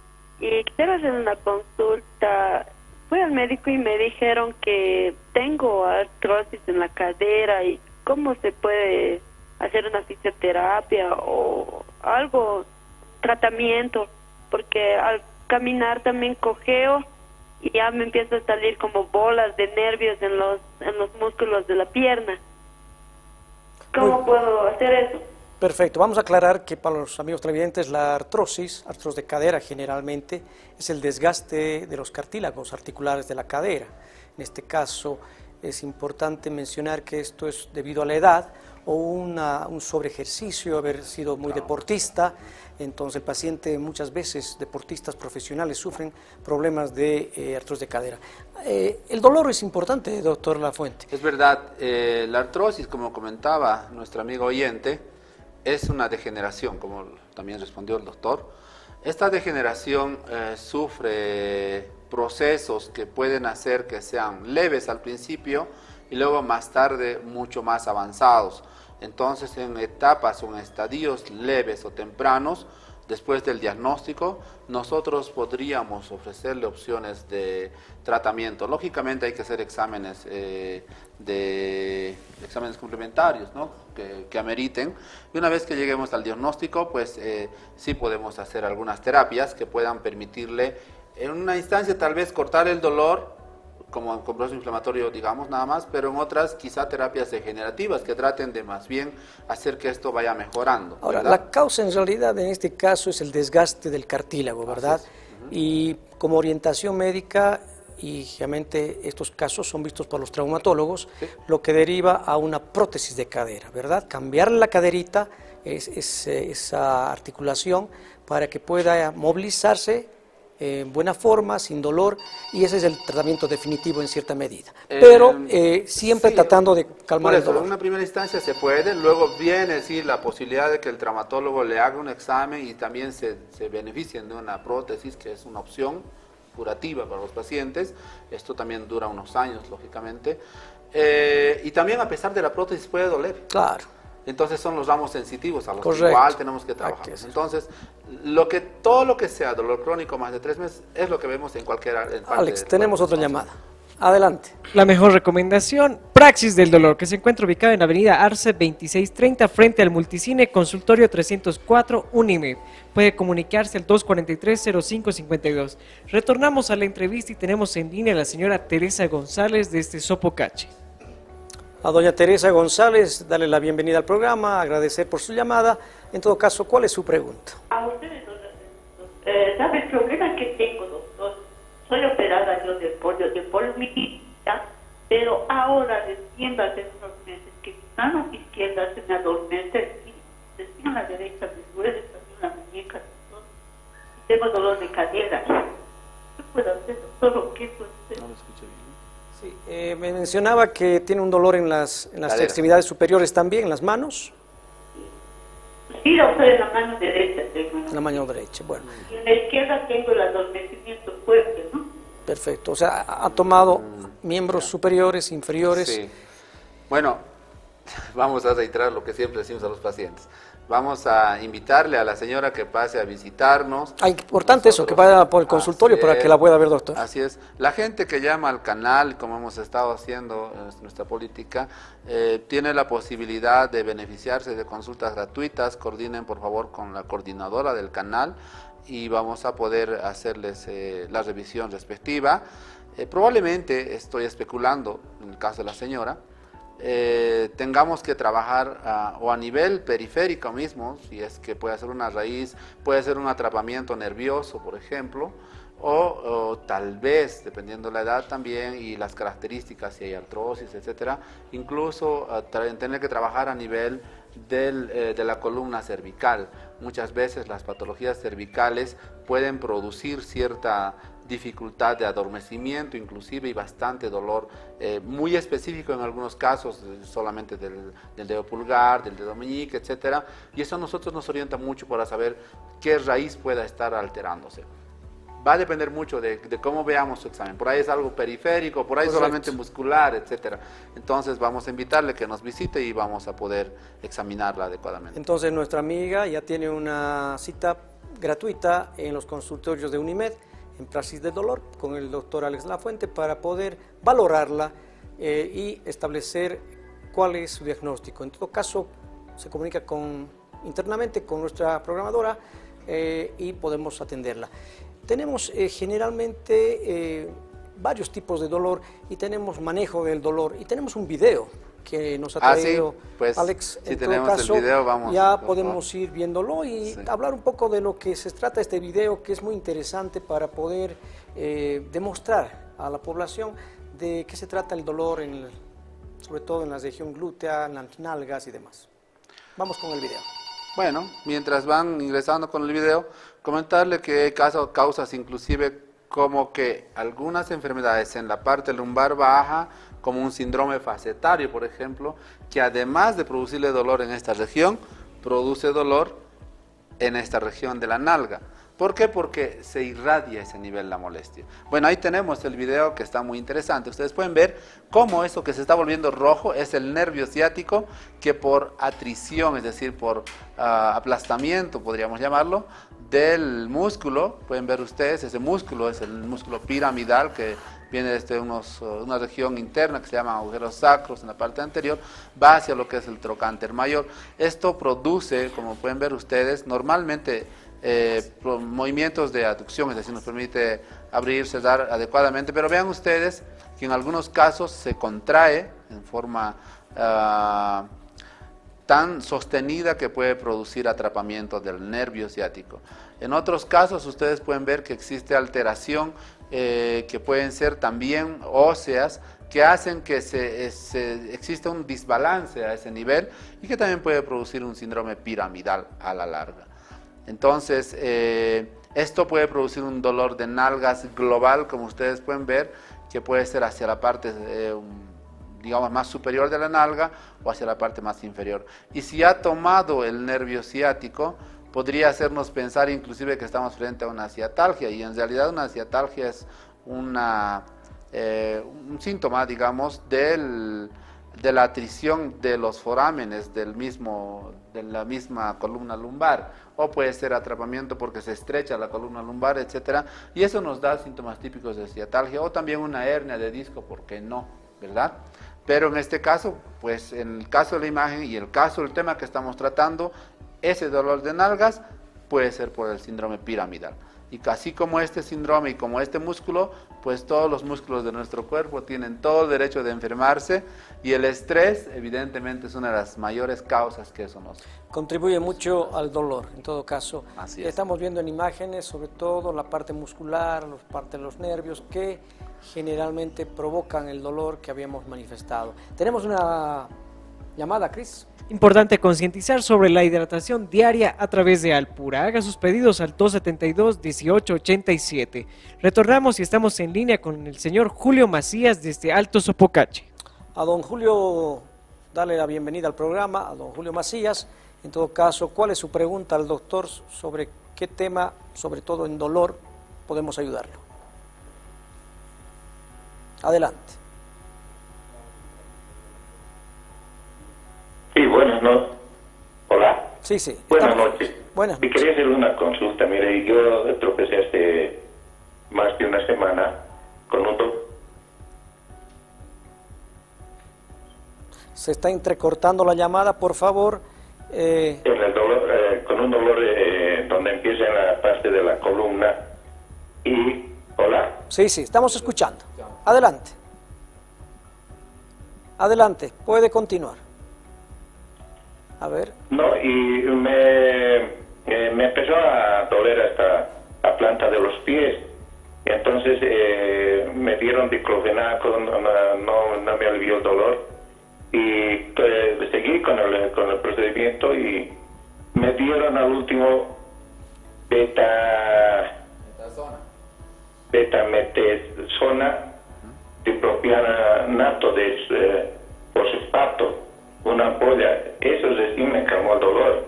y quiero hacer una consulta. Fui al médico y me dijeron que tengo artrosis en la cadera y cómo se puede hacer una fisioterapia o algo, tratamiento, porque al caminar también cojeo y ya me empieza a salir como bolas de nervios en los, en los músculos de la pierna. ¿Cómo puedo hacer eso? Perfecto, vamos a aclarar que para los amigos televidentes la artrosis, artrosis de cadera generalmente, es el desgaste de los cartílagos articulares de la cadera. En este caso es importante mencionar que esto es debido a la edad o una, un sobreejercicio, haber sido muy deportista. Entonces el paciente, muchas veces deportistas profesionales, sufren problemas de eh, artrosis de cadera. Eh, el dolor es importante, doctor Lafuente. Es verdad, eh, la artrosis, como comentaba nuestro amigo oyente, es una degeneración, como también respondió el doctor. Esta degeneración eh, sufre procesos que pueden hacer que sean leves al principio y luego más tarde mucho más avanzados. Entonces, en etapas o en estadios leves o tempranos, después del diagnóstico, nosotros podríamos ofrecerle opciones de tratamiento. Lógicamente hay que hacer exámenes, eh, de, exámenes complementarios, ¿no? que, que ameriten. Y una vez que lleguemos al diagnóstico, pues eh, sí podemos hacer algunas terapias que puedan permitirle, en una instancia tal vez cortar el dolor, como con proceso inflamatorio, digamos, nada más, pero en otras quizá terapias degenerativas que traten de más bien hacer que esto vaya mejorando. Ahora, ¿verdad? la causa en realidad en este caso es el desgaste del cartílago, ¿verdad? Uh-huh. Y como orientación médica, y realmente estos casos son vistos por los traumatólogos, sí, lo que deriva a una prótesis de cadera, ¿verdad? Cambiar la caderita, es, es, esa articulación, para que pueda movilizarse en buena forma, sin dolor, y ese es el tratamiento definitivo en cierta medida. Eh, Pero eh, siempre sí, tratando de calmar por eso, el dolor. En una primera instancia se puede, luego viene sí, la posibilidad de que el traumatólogo le haga un examen y también se, se beneficien de una prótesis, que es una opción curativa para los pacientes. Esto también dura unos años, lógicamente. Eh, y también a pesar de la prótesis puede doler. Claro. Entonces son los ramos sensitivos a los Correcto. que igual tenemos que trabajar. Entonces, lo que, todo lo que sea dolor crónico más de tres meses es lo que vemos en cualquier en parte Alex, del tenemos cuerpo. otra llamada. Adelante. La mejor recomendación, Praxis del Dolor, que se encuentra ubicada en Avenida Arce veintiséis treinta, frente al Multicine, consultorio trescientos cuatro, Unimed. Puede comunicarse al dos cuatro tres, cero cinco cinco dos. Retornamos a la entrevista y tenemos en línea a la señora Teresa González desde Sopocache. A doña Teresa González, darle la bienvenida al programa, agradecer por su llamada. En todo caso, ¿cuál es su pregunta? A ustedes, doctor, eh, ¿sabe el problema que tengo, doctor? Soy operada yo del polio, de poliomielitis, pero ahora recién hace unos meses que mi mano izquierda se me adormece y recién la derecha me duele también la muñeca, doctor. Y tengo dolor de cadera. ¿Qué puedo hacer, doctor? ¿Qué puedo hacer? No lo escuché bien. Sí, eh, me mencionaba que tiene un dolor en las, en las Cadera. extremidades superiores también, en las manos. Sí, doctor, en la mano derecha tengo. En la mano derecha, bueno. Y en la izquierda tengo el adormecimiento fuerte, ¿no? Perfecto, o sea, ha tomado miembros superiores, inferiores. Sí. Bueno, vamos a reiterar lo que siempre decimos a los pacientes. Vamos a invitarle a la señora que pase a visitarnos. Ah, importante eso, que vaya por el consultorio Así para es. que la pueda ver, doctor. Así es. La gente que llama al canal, como hemos estado haciendo en nuestra política, eh, tiene la posibilidad de beneficiarse de consultas gratuitas. Coordinen, por favor, con la coordinadora del canal y vamos a poder hacerles eh, la revisión respectiva. Eh, probablemente, estoy especulando, en el caso de la señora, Eh, tengamos que trabajar uh, o a nivel periférico mismo, si es que puede ser una raíz, puede ser un atrapamiento nervioso, por ejemplo, o, o tal vez, dependiendo de la edad también y las características, si hay artrosis, etcétera, incluso uh, tener que trabajar a nivel del, eh, de la columna cervical. Muchas veces las patologías cervicales pueden producir cierta dificultad de adormecimiento inclusive y bastante dolor, eh, muy específico en algunos casos, eh, solamente del, del dedo pulgar, del dedo meñique, etcétera, y eso a nosotros nos orienta mucho para saber qué raíz pueda estar alterándose. Va a depender mucho de, de cómo veamos su examen. Por ahí es algo periférico, por ahí Correcto. solamente muscular, etcétera. Entonces vamos a invitarle que nos visite y vamos a poder examinarla adecuadamente. Entonces nuestra amiga ya tiene una cita gratuita en los consultorios de Unimed, en Praxis del Dolor, con el doctor Alex Lafuente, para poder valorarla eh, y establecer cuál es su diagnóstico. En todo caso, se comunica con, internamente con nuestra programadora eh, y podemos atenderla. Tenemos eh, generalmente eh, varios tipos de dolor y tenemos manejo del dolor y tenemos un video que nos ha traído ah, sí. pues, Alex. Si en tenemos todo caso, el video, vamos. ya podemos ir viéndolo y sí. hablar un poco de lo que se trata este video, que es muy interesante para poder eh, demostrar a la población de qué se trata el dolor, en el, sobre todo en la región glútea, en las nalgas y demás. Vamos con el video. Bueno, mientras van ingresando con el video, comentarle que hay casos, causas inclusive como que algunas enfermedades en la parte lumbar baja, como un síndrome facetario, por ejemplo, que además de producirle dolor en esta región, produce dolor en esta región de la nalga. ¿Por qué? Porque se irradia ese nivel la molestia. Bueno, ahí tenemos el video que está muy interesante. Ustedes pueden ver cómo eso que se está volviendo rojo es el nervio ciático que por atrición, es decir, por uh, aplastamiento, podríamos llamarlo, del músculo, pueden ver ustedes, ese músculo es el músculo piramidal que viene desde unos, una región interna que se llama agujeros sacros en la parte anterior, va hacia lo que es el trocánter mayor. Esto produce, como pueden ver ustedes, normalmente eh, movimientos de aducción, es decir, nos permite abrir, cerrar adecuadamente, pero vean ustedes que en algunos casos se contrae en forma uh, tan sostenida que puede producir atrapamiento del nervio ciático. En otros casos ustedes pueden ver que existe alteración eh, que pueden ser también óseas, que hacen que se, se, exista un desbalance a ese nivel y que también puede producir un síndrome piramidal a la larga. Entonces, eh, esto puede producir un dolor de nalgas global, como ustedes pueden ver, que puede ser hacia la parte eh, digamos más superior de la nalga o hacia la parte más inferior. Y si ha tomado el nervio ciático, podría hacernos pensar inclusive que estamos frente a una ciatalgia, y en realidad una ciatalgia es una, eh, un síntoma, digamos, del, de la atrición de los forámenes del mismo, de la misma columna lumbar, o puede ser atrapamiento porque se estrecha la columna lumbar, etcétera, y eso nos da síntomas típicos de ciatalgia, o también una hernia de disco, ¿por qué no?, ¿verdad? Pero en este caso, pues en el caso de la imagen y el caso del tema que estamos tratando, ese dolor de nalgas puede ser por el síndrome piramidal. Y así como este síndrome y como este músculo, pues todos los músculos de nuestro cuerpo tienen todo el derecho de enfermarse, y el estrés evidentemente es una de las mayores causas que eso nos contribuye mucho al dolor. En todo caso, Así es. Estamos viendo en imágenes sobre todo la parte muscular, la parte de los nervios que generalmente provocan el dolor que habíamos manifestado. Tenemos una llamada, Cris. Importante concientizar sobre la hidratación diaria a través de Alpura. Haga sus pedidos al dos setenta y dos, dieciocho ochenta y siete. Retornamos y estamos en línea con el señor Julio Macías desde Alto Sopocache. A don Julio, dale la bienvenida al programa, a don Julio Macías. En todo caso, ¿cuál es su pregunta al doctor sobre qué tema, sobre todo en dolor, podemos ayudarlo? Adelante. Sí, buenas noches. Hola. Sí, sí. Buenas Estamos... noches. Buenas Y noches. quería hacer una consulta. Mire, yo tropecé hace más de una semana con un dolor. Se está entrecortando la llamada, por favor. Eh... En el dolor, eh, con un dolor eh, donde empieza en la parte de la columna. Y, hola. Sí, sí, estamos escuchando. Adelante. Adelante, puede continuar. A ver. No, y me, eh, me empezó a doler hasta la planta de los pies. Y entonces eh, me dieron diclofenaco, no, no, no me alivió el dolor. Y eh, seguí con el, con el procedimiento y me dieron al último beta betametasona dipropianato de eh, fosfato, una ampolla. Eso sí me calmó el dolor.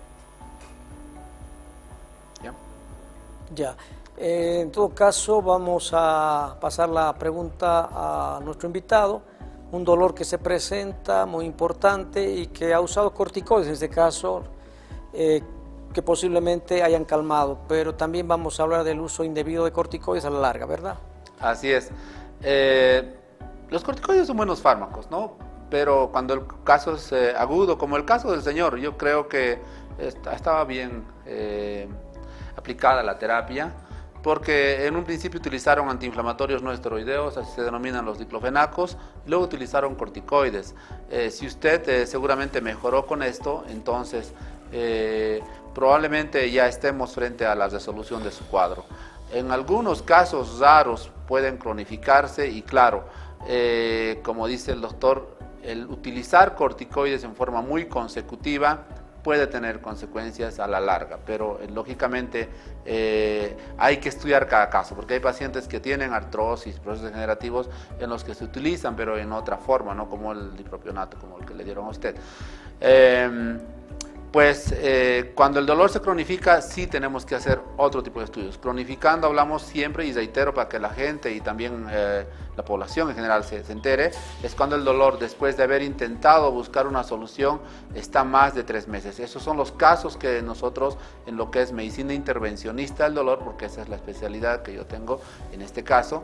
¿Ya? Ya. Eh, en todo caso, vamos a pasar la pregunta a nuestro invitado. Un dolor que se presenta muy importante y que ha usado corticoides en este caso, eh, que posiblemente hayan calmado, pero también vamos a hablar del uso indebido de corticoides a la larga, ¿verdad? Así es. Eh, los corticoides son buenos fármacos, ¿no? Pero cuando el caso es eh, agudo, como el caso del señor, yo creo que está, estaba bien eh, aplicada la terapia, porque en un principio utilizaron antiinflamatorios no esteroideos, así se denominan los diclofenacos, y luego utilizaron corticoides. Eh, si usted eh, seguramente mejoró con esto, entonces eh, probablemente ya estemos frente a la resolución de su cuadro. En algunos casos raros pueden cronificarse y claro, eh, como dice el doctor, el utilizar corticoides en forma muy consecutiva puede tener consecuencias a la larga, pero eh, lógicamente eh, hay que estudiar cada caso, porque hay pacientes que tienen artrosis, procesos degenerativos en los que se utilizan, pero en otra forma, no como el dipropionato, como el que le dieron a usted. Eh, Pues eh, cuando el dolor se cronifica, sí tenemos que hacer otro tipo de estudios. Cronificando hablamos siempre, y reitero para que la gente y también eh, la población en general se, se entere, es cuando el dolor, después de haber intentado buscar una solución, está más de tres meses. Esos son los casos que nosotros, en lo que es medicina intervencionista del dolor, porque esa es la especialidad que yo tengo en este caso,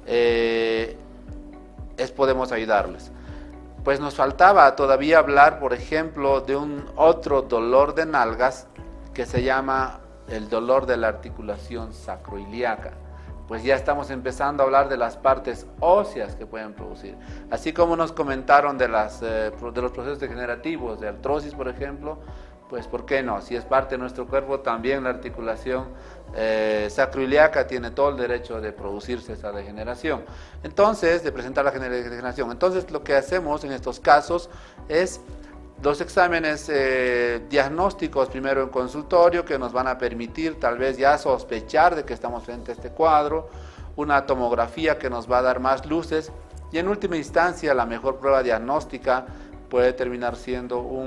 eh, es podemos ayudarles. Pues nos faltaba todavía hablar, por ejemplo, de un otro dolor de nalgas que se llama el dolor de la articulación sacroiliaca. Pues ya estamos empezando a hablar de las partes óseas que pueden producir. Así como nos comentaron de, las, eh, de los procesos degenerativos, de artrosis, por ejemplo, pues ¿por qué no? Si es parte de nuestro cuerpo, también la articulación eh, sacroiliaca tiene todo el derecho de producirse esa degeneración. Entonces, de presentar la degeneración. Entonces, lo que hacemos en estos casos es los exámenes eh, diagnósticos, primero en consultorio, que nos van a permitir tal vez ya sospechar de que estamos frente a este cuadro, una tomografía que nos va a dar más luces, y en última instancia la mejor prueba diagnóstica puede terminar siendo un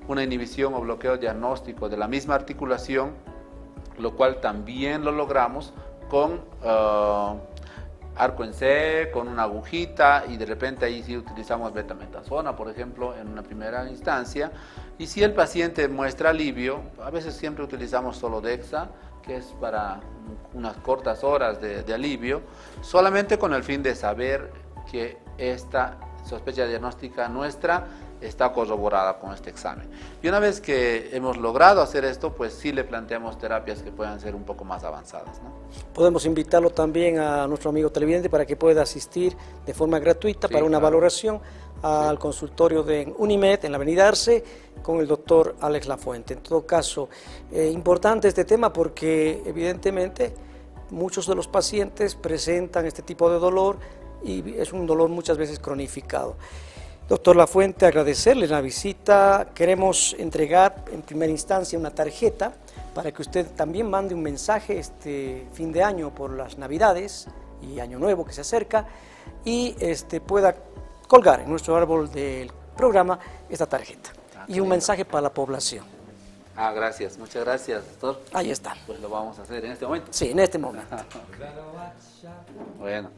una inhibición o bloqueo diagnóstico de la misma articulación, lo cual también lo logramos con uh, arco en C, con una agujita, y de repente ahí sí utilizamos betametasona, por ejemplo, en una primera instancia. Y si el paciente muestra alivio, a veces siempre utilizamos solo Dexa, que es para unas cortas horas de, de alivio, solamente con el fin de saber que esta sospecha diagnóstica nuestra está corroborada con este examen. Y una vez que hemos logrado hacer esto, pues sí le planteamos terapias que puedan ser un poco más avanzadas, ¿no? Podemos invitarlo también a nuestro amigo televidente para que pueda asistir de forma gratuita sí, para una claro. valoración al sí. consultorio de Unimed en la avenida Arce con el doctor Alex Lafuente. En todo caso, eh, importante este tema porque evidentemente muchos de los pacientes presentan este tipo de dolor y es un dolor muchas veces cronificado. Doctor Lafuente, agradecerle la visita. Queremos entregar en primera instancia una tarjeta para que usted también mande un mensaje este fin de año por las Navidades y Año Nuevo que se acerca y este, pueda colgar en nuestro árbol del programa esta tarjeta ah, y un mensaje para la población. Ah, gracias, muchas gracias, doctor. Ahí está. Pues lo vamos a hacer en este momento. Sí, en este momento. Bueno.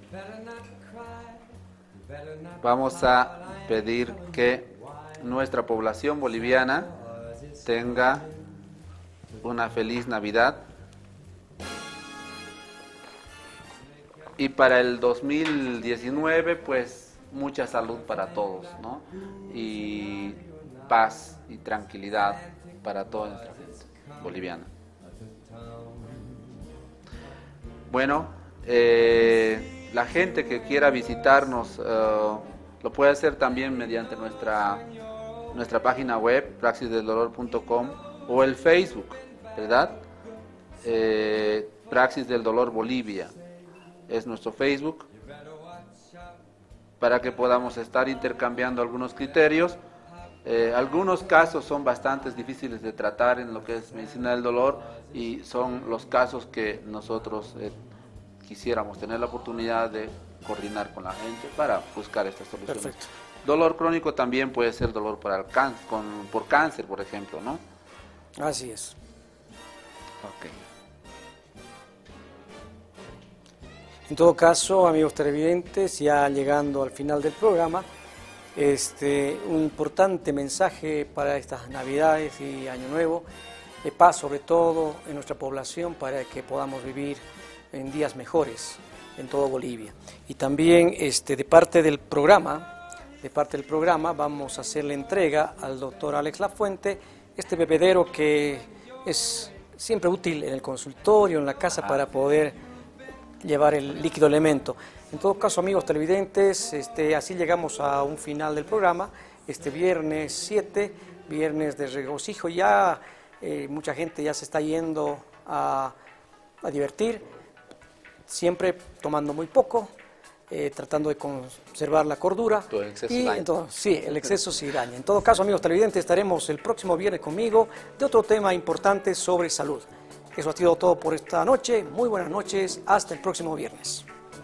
Vamos a pedir que nuestra población boliviana tenga una feliz Navidad y para el dos mil diecinueve pues mucha salud para todos, ¿no? Y paz y tranquilidad para toda nuestra gente boliviana. Bueno, eh, la gente que quiera visitarnos uh, lo puede hacer también mediante nuestra, nuestra página web, praxis del dolor punto com, o el Facebook, ¿verdad? Eh, Praxis del Dolor Bolivia es nuestro Facebook, para que podamos estar intercambiando algunos criterios. Eh, algunos casos son bastante difíciles de tratar en lo que es medicina del dolor y son los casos que nosotros eh, quisiéramos tener la oportunidad de coordinar con la gente para buscar estas soluciones. Perfecto. Dolor crónico también puede ser dolor por, el cáncer, con, por cáncer, por ejemplo, ¿no? Así es. Ok. En todo caso, amigos televidentes, ya llegando al final del programa, este, un importante mensaje para estas Navidades y Año Nuevo, de paz sobre todo en nuestra población para que podamos vivir en días mejores en todo Bolivia. Y también este, de parte del programa, de parte del programa vamos a hacer la entrega al doctor Alex Lafuente, este bebedero que es siempre útil en el consultorio, en la casa para poder llevar el líquido elemento. En todo caso, amigos televidentes, este, así llegamos a un final del programa, este viernes siete, viernes de regocijo, ya eh, mucha gente ya se está yendo a, a divertir, siempre tomando muy poco, eh, tratando de conservar la cordura. Todo el exceso y daña. entonces, sí, el exceso sí daña. En todo caso, amigos televidentes, estaremos el próximo viernes conmigo de otro tema importante sobre salud. Eso ha sido todo por esta noche. Muy buenas noches. Hasta el próximo viernes.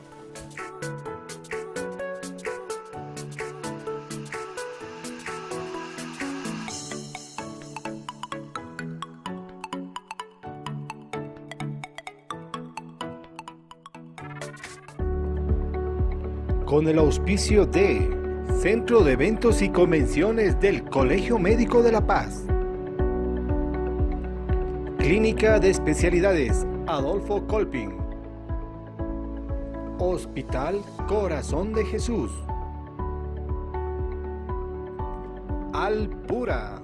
Con el auspicio de Centro de Eventos y Convenciones del Colegio Médico de La Paz, Clínica de Especialidades Adolfo Colping, Hospital Corazón de Jesús, Alpura,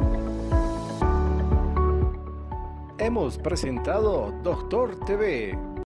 hemos presentado Doctor T V.